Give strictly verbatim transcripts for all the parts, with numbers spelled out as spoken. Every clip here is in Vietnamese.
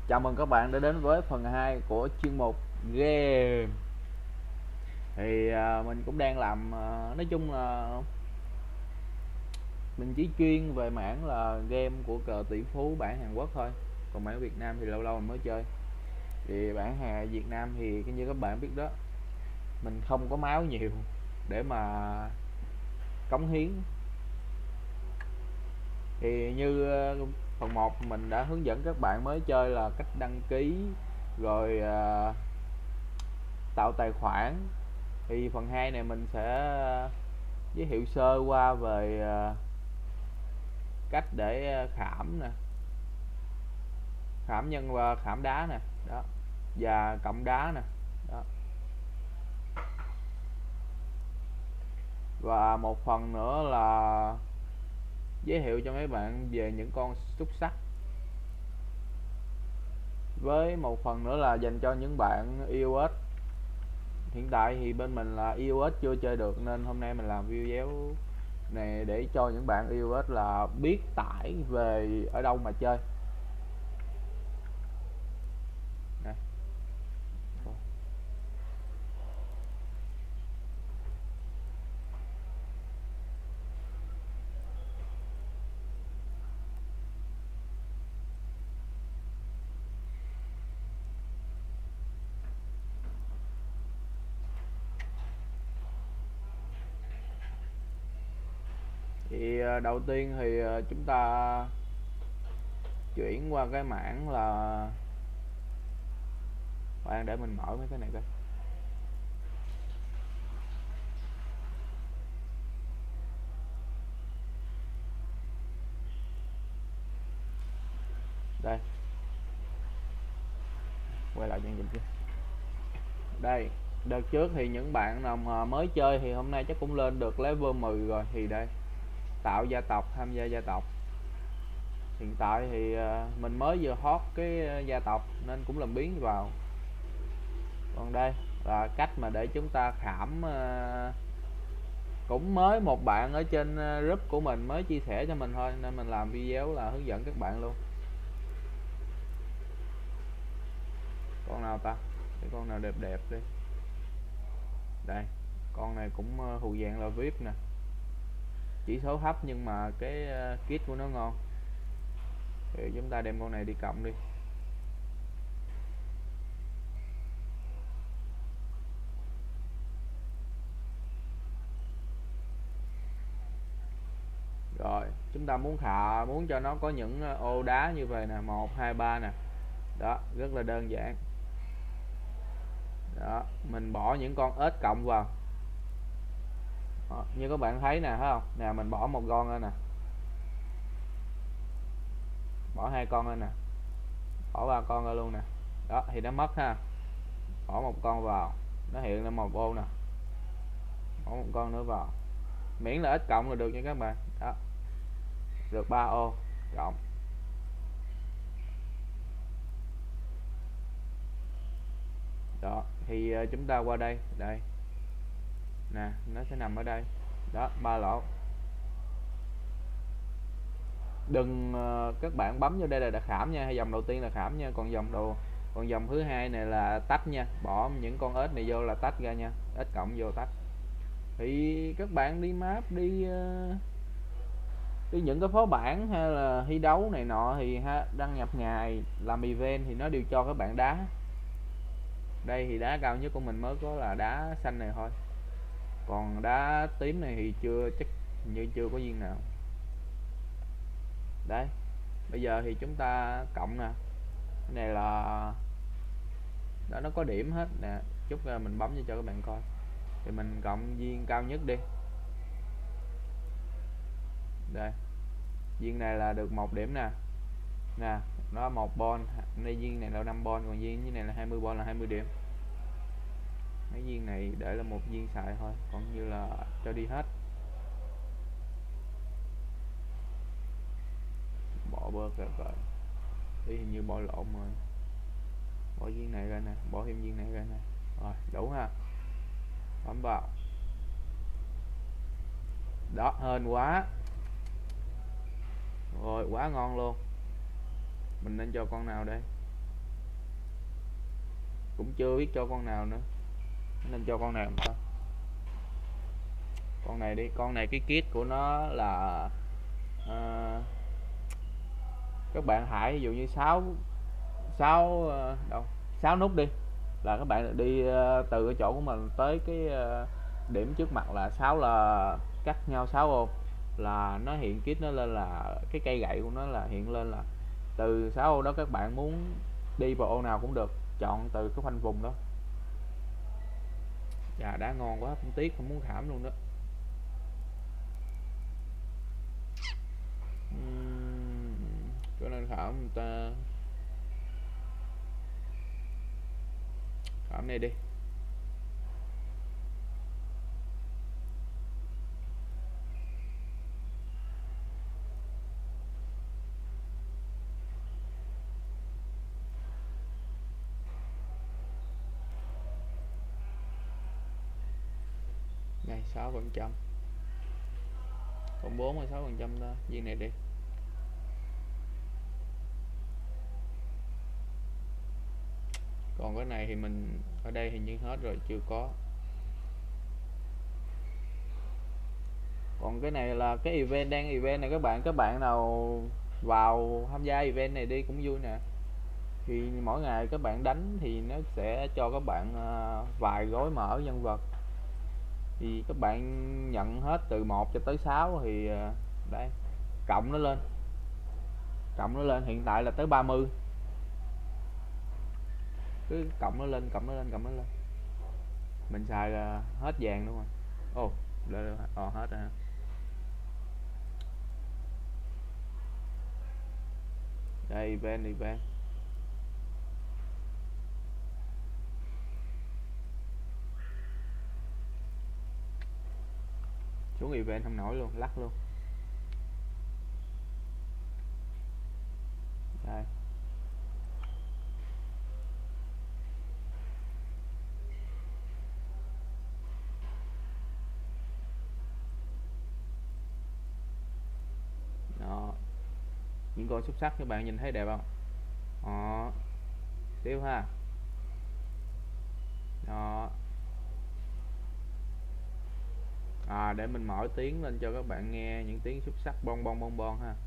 Chào mừng các bạn đã đến với phần hai của chuyên mục game. Thì à, mình cũng đang làm à, nói chung là mình chỉ chuyên về mảng là game của cờ tỷ phú bản Hàn Quốc thôi. Còn bản Việt Nam thì lâu lâu mình mới chơi. Thì bản Hàn Việt Nam thì như các bạn biết đó, mình không có máu nhiều để mà cống hiến. Thì như à, phần một mình đã hướng dẫn các bạn mới chơi là cách đăng ký, rồi à, tạo tài khoản. Thì phần hai này mình sẽ giới thiệu sơ qua về à, cách để à, khảm nè, khảm nhân và khảm đá nè, đó, và cộng đá nè, đó. Và một phần nữa là giới thiệu cho mấy bạn về những con xúc sắc, với một phần nữa là dành cho những bạn i ô ét. Hiện tại thì bên mình là i ô ét chưa chơi được, nên hôm nay mình làm video này để cho những bạn i ô ét là biết tải về ở đâu mà chơi. Này. Thì à, đầu tiên thì à, chúng ta chuyển qua cái mảng là, khoan để mình mở mấy cái này coi. Đây, quay lại chương trình kia. Đây, đợt trước thì những bạn nào mà mới chơi thì hôm nay chắc cũng lên được level mười rồi. Thì đây, tạo gia tộc, tham gia gia tộc. Hiện tại thì uh, mình mới vừa hot cái gia tộc nên cũng làm biến vào. Còn đây là cách mà để chúng ta khảm, uh, cũng mới một bạn ở trên group của mình mới chia sẻ cho mình thôi, nên mình làm video là hướng dẫn các bạn luôn. Con nào ta, cái con nào đẹp đẹp đi. Đây, con này cũng hù dạng là vip nè, chỉ số thấp nhưng mà cái kit của nó ngon. Thì chúng ta đem con này đi cộng đi. Rồi chúng ta muốn khả muốn cho nó có những ô đá như vậy nè, một hai ba nè, đó, rất là đơn giản. Đó, mình bỏ những con ếch cộng vào. Đó, như các bạn thấy nè, thấy không nè, mình bỏ một con lên nè, bỏ hai con lên nè, bỏ ba con ra luôn nè, đó thì nó mất ha. Bỏ một con vào, nó hiện lên một ô nè, bỏ một con nữa vào, miễn là ít cộng là được nha các bạn. Đó, được ba ô cộng. Đó thì uh, chúng ta qua đây, đây nè, nó sẽ nằm ở đây. Đó, ba lỗ. Đừng uh, các bạn bấm vô đây là đã khảm nha, hay dòng đầu tiên là khảm nha, còn dòng đầu còn dòng thứ hai này là tách nha, bỏ những con ếch này vô là tách ra nha, ếch cộng vô tách. Thì các bạn đi map, đi uh, đi những cái phó bản hay là thi đấu này nọ thì ha, đăng nhập ngày làm event thì nó đều cho các bạn đá. Đây thì đá cao nhất của mình mới có là đá xanh này thôi, còn đá tím này thì chưa, chắc như chưa có viên nào. Đấy, bây giờ thì chúng ta cộng nè, cái này là đó, nó có điểm hết nè, chút ra mình bấm cho các bạn coi. Thì mình cộng viên cao nhất đi. Đây, viên này là được một điểm nè, nè nó một bon, đây viên này là năm bon, còn viên như này là hai mươi bon là hai mươi điểm. Mấy viên này để là một viên xài thôi, còn như là cho đi hết. Bỏ bớt rồi rồi, ý hình như bỏ lộn rồi, bỏ viên này ra nè, bỏ thêm viên này ra nè, rồi đủ ha. Bấm vào. Đó, hên quá rồi, quá ngon luôn. Mình nên cho con nào đây? cũng chưa biết cho con nào nữa, nên cho con này không ta. Con này đi, con này cái kit của nó là uh, các bạn hãy ví dụ như sáu sáu uh, đâu sáu nút đi, là các bạn đi uh, từ cái chỗ của mình tới cái uh, điểm trước mặt là sáu, là cắt nhau sáu ô, là nó hiện kit nó lên là cái cây gậy của nó là hiện lên là từ sáu ô đó. Các bạn muốn đi vào ô nào cũng được, chọn từ cái khoanh vùng đó. Dạ đá ngon quá, không tiếc, không muốn khảm luôn đó. uhm, cho nên khảm người ta khảm này đi. Này sáu phần trăm, còn bốn mươi sáu phần trăm đó, viên này đi. Còn cái này thì mình ở đây hình như hết rồi, chưa có. Còn cái này là cái event, đang event này các bạn, các bạn nào vào tham gia event này đi cũng vui nè. Thì mỗi ngày các bạn đánh thì nó sẽ cho các bạn uh, vài gói mở nhân vật, thì các bạn nhận hết từ một cho tới sáu thì uh, đây cộng nó lên, cộng nó lên hiện tại là tới ba mươi, cứ cộng nó lên, cộng nó lên, cộng nó lên. Mình xài uh, hết vàng luôn rồi. Ồ oh, oh, hết rồi. Đây event, event xuống event không nổi luôn, lắc luôn. Đây đó, những con xuất sắc các bạn nhìn thấy đẹp không? Đó, tiêu ha. Đó. À, để mình mở tiếng lên cho các bạn nghe những tiếng xuất sắc bon bon bon bon ha.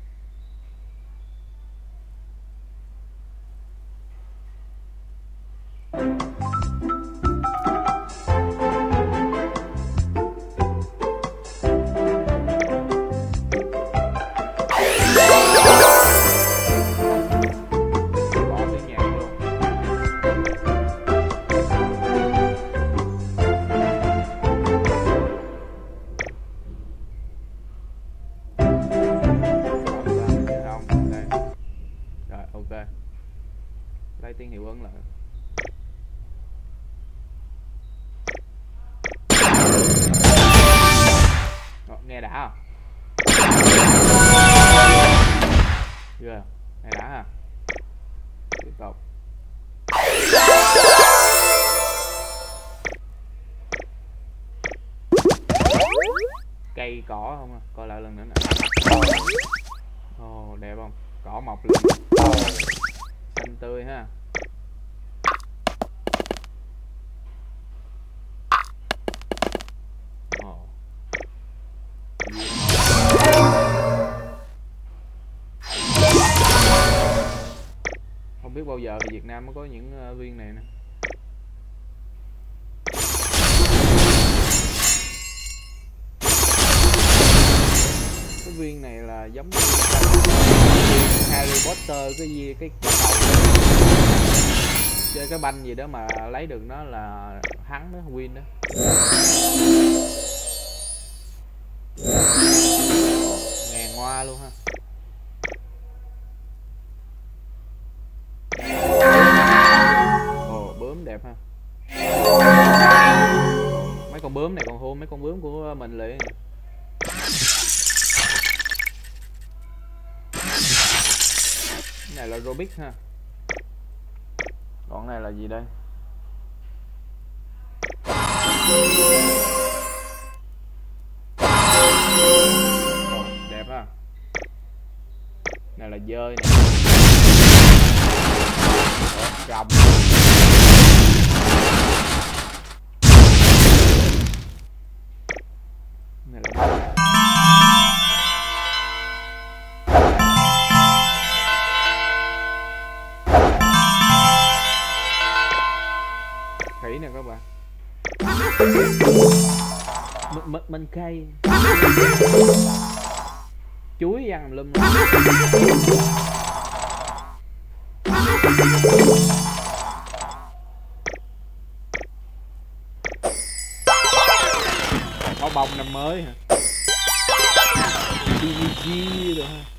Lấy tiếng hiệu ứng lại. Đó, nghe đã không? Chưa? Nghe đã ha. Tiếp tục. Cây cỏ không à? Coi lại lần nữa nè. Ồ, đẹp không? Cỏ mọc lên xanh tươi ha. Ồ. Không biết bao giờ thì Việt Nam mới có những uh, viên này nè. Cái viên này là giống như Harry Potter, cái gì cái, cái cầu chơi cái banh gì đó mà lấy được nó là thắng đó, win đó. Ngàn hoa luôn ha. Ồ, bướm đẹp ha. Mấy con bướm này còn hôn mấy con bướm của mình liền. Cái này là Rubik ha. Còn này là gì đây? Đẹp ha. Này là dơi nè. Rồng. Này là bông. Khỉ nè các bạn. M m mình cây. Chuối ăn lum. Có bông năm mới hả? Đi đi được ha.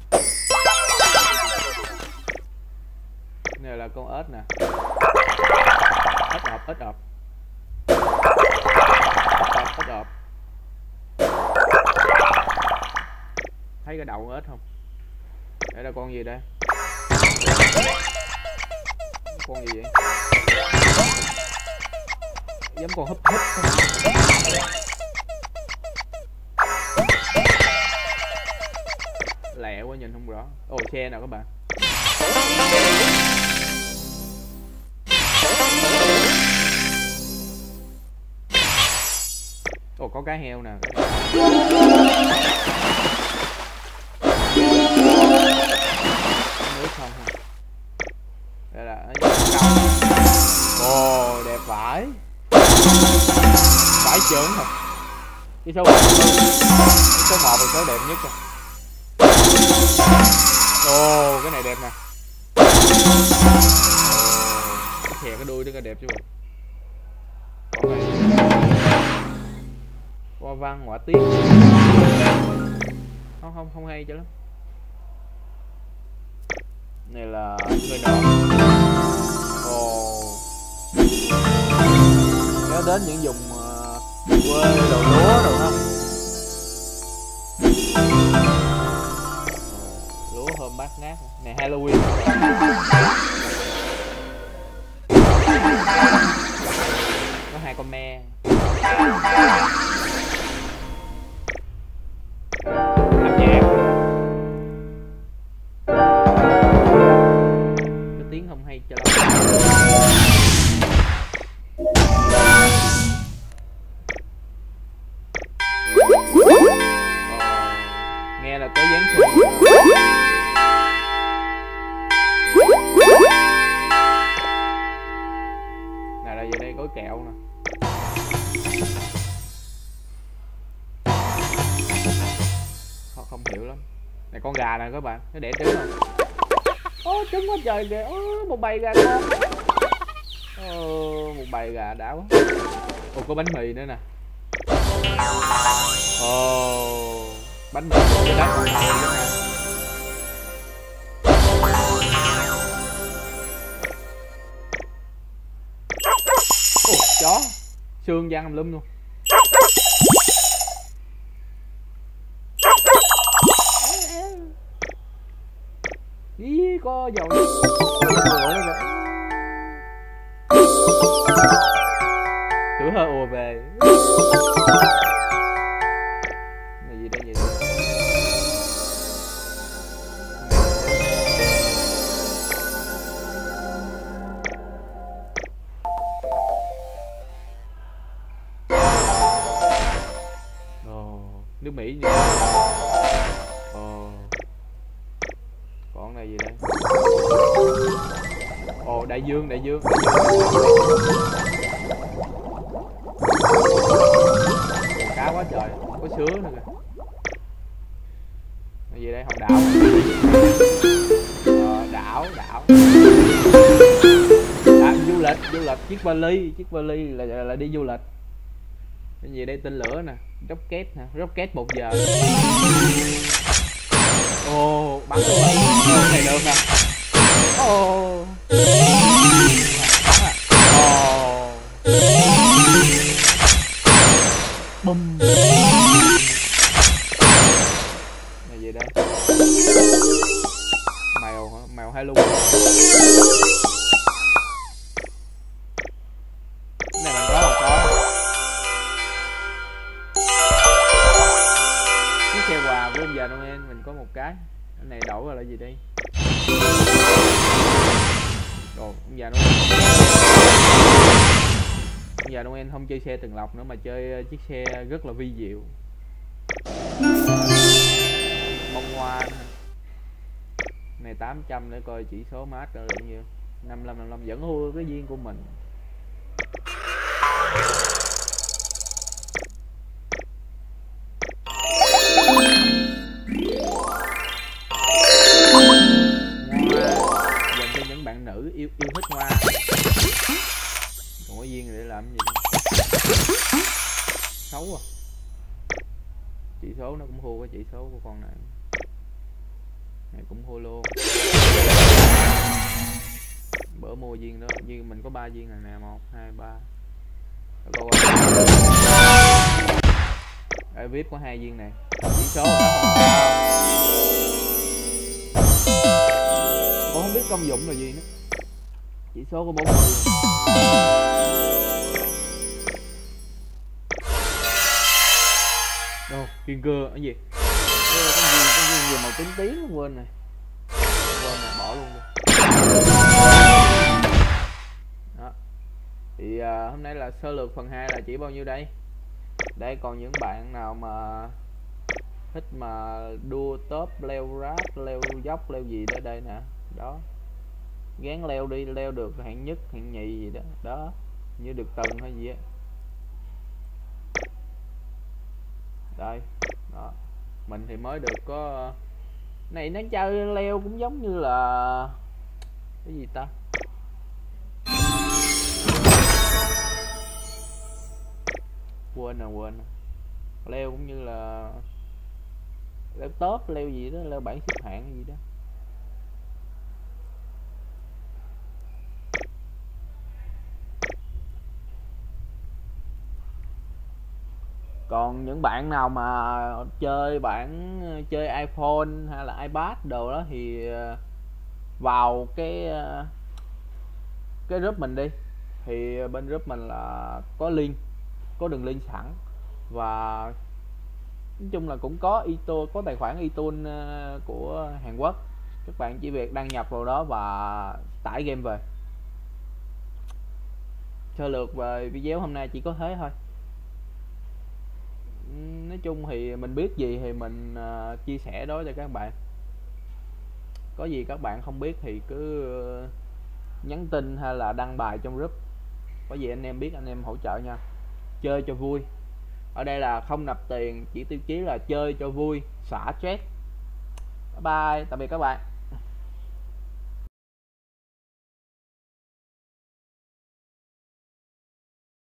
Này là con ếch nè. Ếch ộp, ếch ộp. Ếch ộp. Thấy cái đầu ếch không? Đây là con gì đây? Con gì vậy? Giống con húp húp không? Lẹ quá nhìn không rõ. Ồ, xe nào các bạn. Ồ, có cá heo nè. Nước không hả? Đây là ồ, đẹp vãi. Vãi chưởng thật. Cái số một, số một là số đẹp nhất rồi. Ồ, cái này đẹp nè. Ồ, cái khè cái đuôi nó cái đẹp chứ bộ. Còn này hoa văn họa tiết. Không không không hay cho lắm. Này là người nọ. Ồ, nhớ đến những vùng uh, quê đồ lúa rồi không? Ồ, lúa thơm bát ngát. Này Halloween. Có hai con me. Âm nhạc. Cái tiếng không hay cho lắm. Nghe là tới Giáng sinh. Này là gì đây? Gói kẹo nè. Không, không hiểu lắm. Này con gà nè các bạn, nó đẻ trứng không? Ô, trứng quá trời kìa. Ô, một bầy gà con. Ô, một bầy gà đã quá. Ồ, có bánh mì nữa nè. Ồ, bánh mì cái đá con heo nữa nè. Ồ, chó xương văng lum luôn. Ý, có dầu tuổi hơi ùa về. Này gì đây, gì đây? Ồ, nước Mỹ gì? Ồ, còn này gì đây? Ồ, đại dương, đại dương, đại dương. Cá quá trời, có sứa nữa kìa. Cái gì đây? Hòn đảo. Ờ, đảo, đảo. À, du lịch, du lịch, chiếc vali, chiếc vali là là đi du lịch. Cái gì đây? Tên lửa nè, rocket nè, rocket một giờ. Ồ, bắn luôn rồi. Này được nè. Ồ. Bắn à. Ồ. Bum. Này gì đây? Mèo hả? Mèo hai lung. Cái này mình có một con. Chiếc xe quà của ông già Noel mình có một cái. Cái này đổi vào là gì đây? Đồ, ông già Noel. Ông già Noel không chơi xe từng lọc nữa mà chơi chiếc xe rất là vi diệu. Bông hoa này tám trăm để coi chỉ số mát là bao nhiêu. Năm mươi lăm năm mươi lăm vẫn thua cái viên của mình. Dành cho những bạn nữ yêu yêu thích hoa. Còn có viên để làm gì đâu. Xấu à. Chỉ số nó cũng thua cái chỉ số của con này. Này cũng thua luôn. Bữa mua viên đó, viên mình có ba viên này nè, một, hai, ba. Câu đây vip có hai viên này. Chỉ số rồi đó. Con không biết công dụng là gì nữa. Chỉ số có bốn mươi. Đâu, kiên cưa cái gì? Cái viên cái viên gì màu tím tím quên này. Quên này, bỏ luôn đi. Đó. Thì à, hôm nay là sơ lược phần hai là chỉ bao nhiêu đây? Đây còn những bạn nào mà thích mà đua top leo rác, leo dốc, leo gì đó đây nè. Đó. Gán leo đi, leo được hạng nhất, hạng nhì gì đó. Đó, như được tầng hay gì á. Đây. Đó. Mình thì mới được có này, nó chơi leo cũng giống như là cái gì ta? Quên rồi, quên rồi. Leo cũng như là leo top, leo gì đó, leo bảng xếp hạng gì đó. Còn những bạn nào mà chơi bản chơi iPhone hay là iPad đồ đó thì vào cái cái group mình đi, thì bên group mình là có link, có đường link sẵn, và nói chung là cũng có iTunes, có tài khoản iTunes của Hàn Quốc. Các bạn chỉ việc đăng nhập vào đó và tải game về. Sơ lược về video hôm nay chỉ có thế thôi. Nói chung thì mình biết gì thì mình uh, chia sẻ đó cho các bạn. Có gì các bạn không biết thì cứ uh, nhắn tin hay là đăng bài trong group. Có gì anh em biết anh em hỗ trợ nha. Chơi cho vui. Ở đây là không nạp tiền, chỉ tiêu chí là chơi cho vui, xả stress. Bye bye, tạm biệt các bạn.